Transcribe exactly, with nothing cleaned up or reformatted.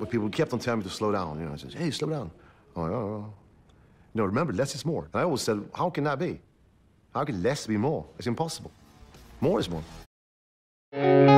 But people kept on telling me to slow down. You know, I said, hey, slow down. I'm like, oh, oh. No, remember, less is more. And I always said, how can that be? How can less be more? It's impossible. More is more.